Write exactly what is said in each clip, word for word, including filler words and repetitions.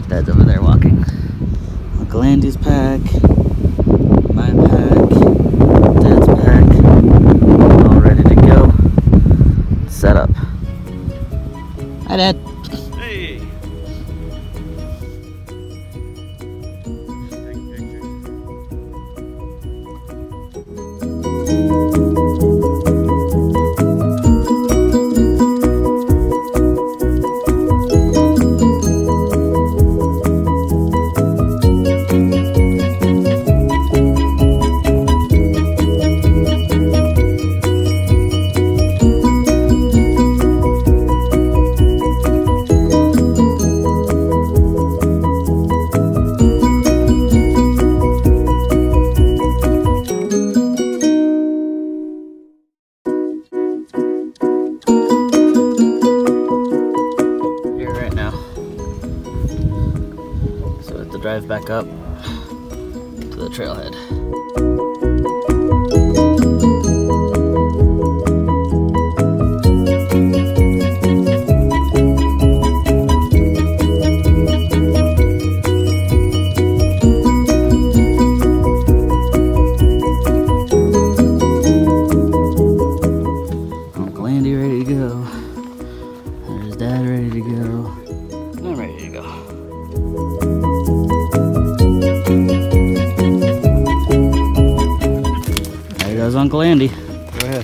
Dad's over there walking. Uncle Andy's pack, my pack, Dad's pack, all ready to go. Set up. Hi, Dad. Hey. Drive back up to the trailhead. Uncle Andy ready to go. There's Dad ready to go. And I'm ready to go. There goes Uncle Andy. Go ahead.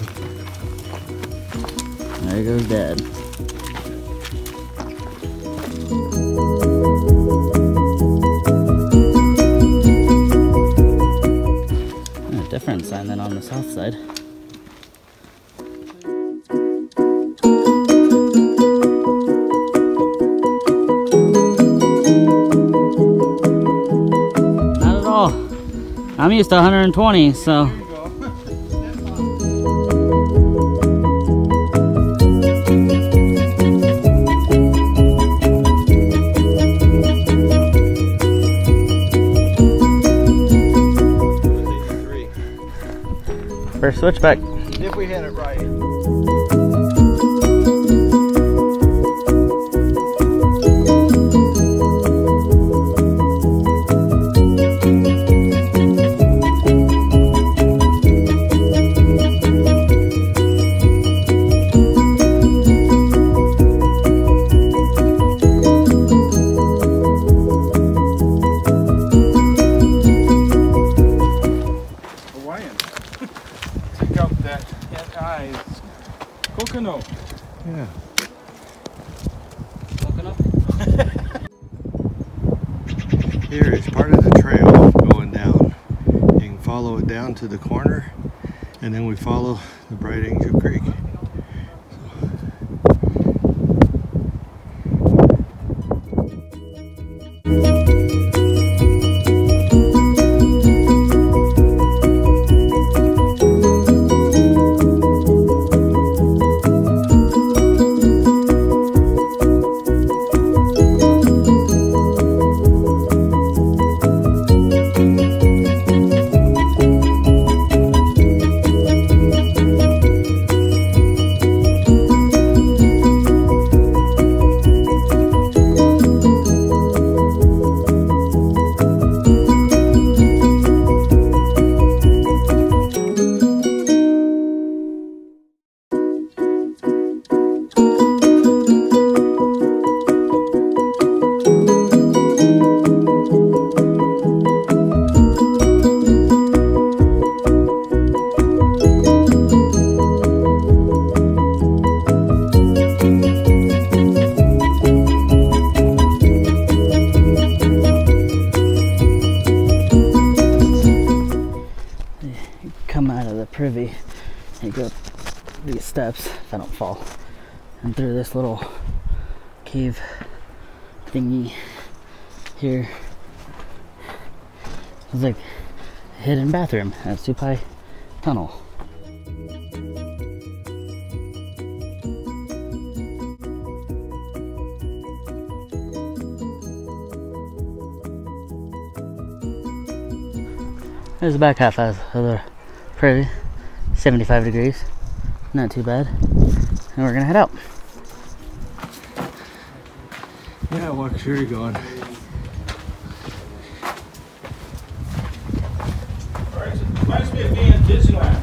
There goes Dad. A different sign than on the south side. Not at all. I'm used to one hundred twenty, so. First switchback. If we had it right. Coconut. Yeah. Coconut. Here is part of the trail going down. You can follow it down to the corner, and then we follow the Bright Angel Creek. Come out of the privy and go up these steps, if I don't fall, and through this little cave thingy here. It's like a hidden bathroom at Supai Tunnel. There's the back half of the prairie, seventy-five degrees, not too bad. And we're gonna head out. Yeah, walk sure you're going. Disneyland.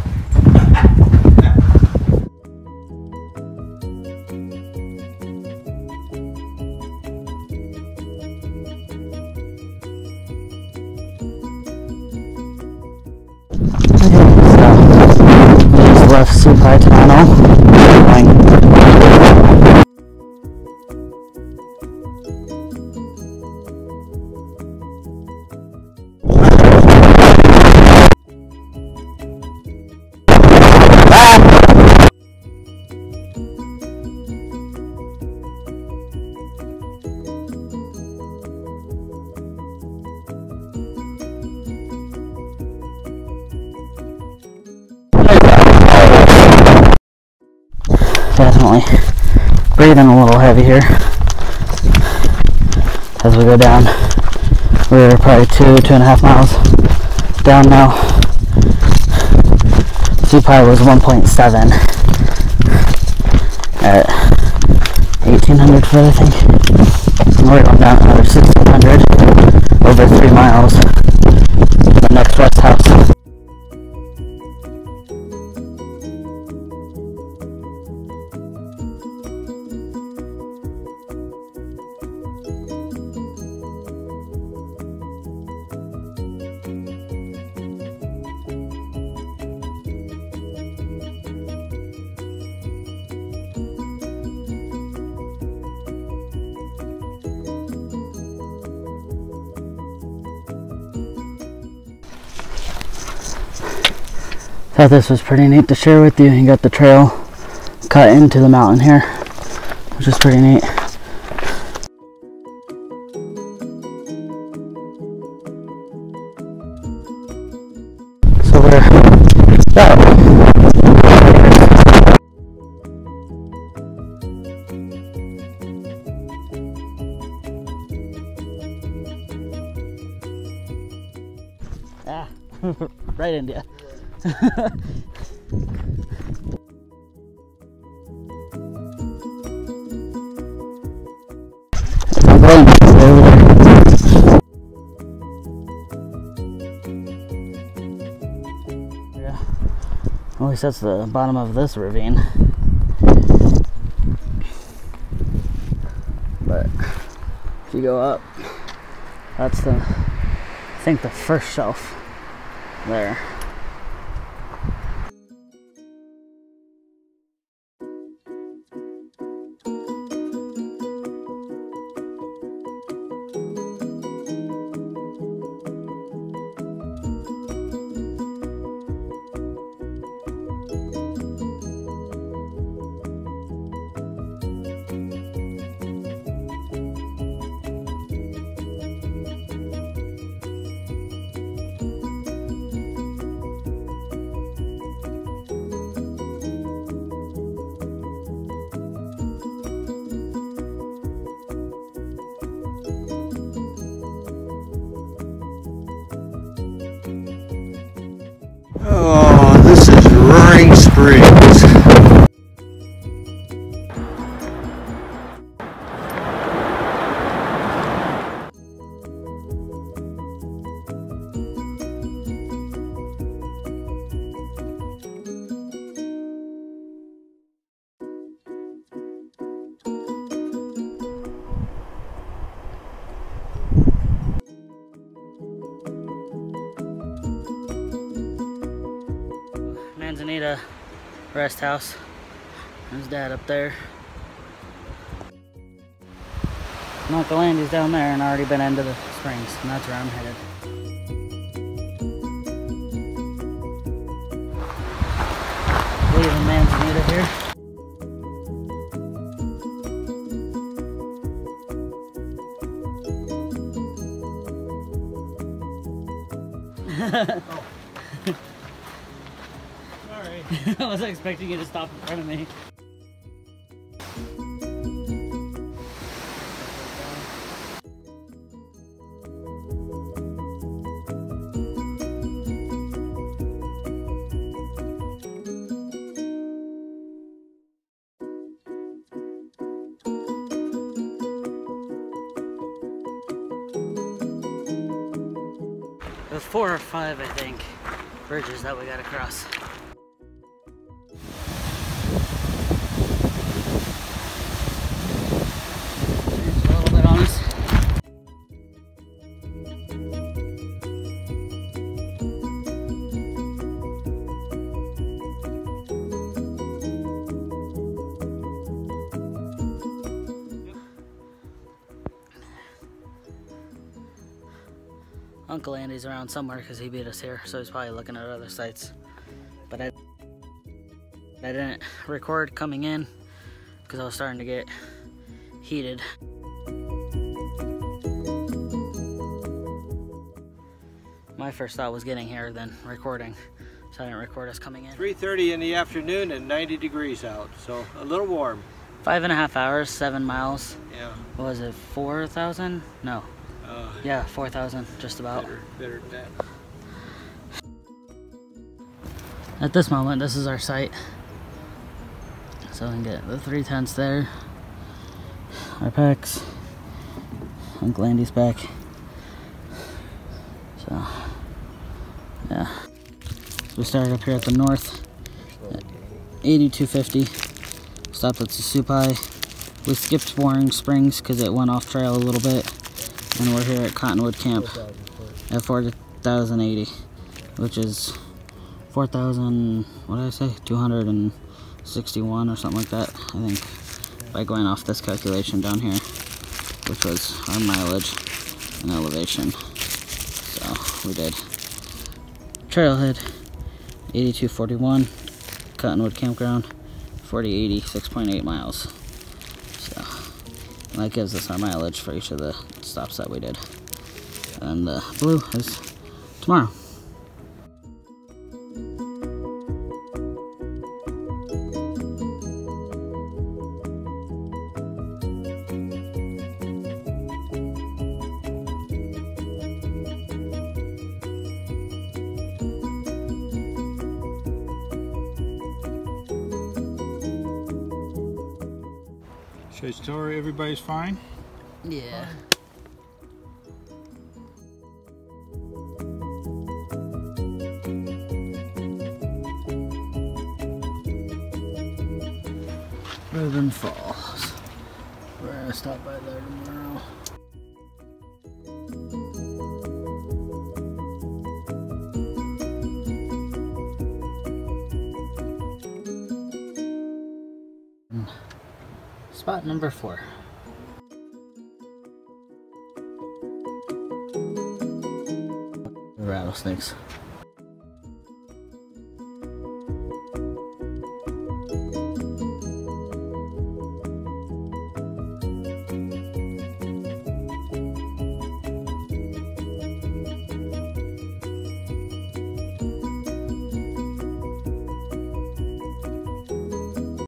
We just left Supai Tunnel. Definitely breathing a little heavy here as we go down. We're probably two, two and a half miles down now. Supai was one point seven at eighteen hundred foot, I think. And we're going down another sixteen hundred over three miles to the next rest house. Thought this was pretty neat to share with you. You got the trail cut into the mountain here, which is pretty neat. So we're oh. Ah, right into you. Yeah, at least that's the bottom of this ravine. But if you go up, that's the, I think the first shelf there. Oh, this is Roaring Springs. Manzinita rest house. There's Dad up there. Uncle Andy's down there and already been into the springs, and that's where I'm headed. Leaving Manzinita here. Oh. Sorry. I wasn't expecting you to stop in front of me. It was four or five, I think. bridges that we gotta cross. There's a little bit on us. Uncle Andy's around somewhere because he beat us here, so he's probably looking at other sites. But I, I didn't record coming in because I was starting to get heated. My first thought was getting here, then recording, so I didn't record us coming in. three thirty in the afternoon and ninety degrees out, so a little warm. Five and a half hours, seven miles. Yeah. What was it, four thousand? No. Uh, Yeah, four thousand, just about. better, better than that. At this moment, this is our site. So we can get the three tents there, our packs, Uncle Andy's back. So, yeah. So we started up here at the north, at eighty-two fifty. Stopped at the Supai. We skipped Boring Springs because it went off trail a little bit. And we're here at Cottonwood Camp at four thousand eighty, which is four thousand, what did I say, two hundred sixty-one or something like that, I think, by going off this calculation down here, which was our mileage and elevation. So we did Trailhead, eighty-two forty-one, Cottonwood Campground, forty eighty, six point eight miles. So that gives us our mileage for each of the stops that we did. And the blue is tomorrow. Say story, everybody's fine? Yeah. Ribbon Falls. We're gonna stop by there tomorrow. Spot number four. Rattlesnakes.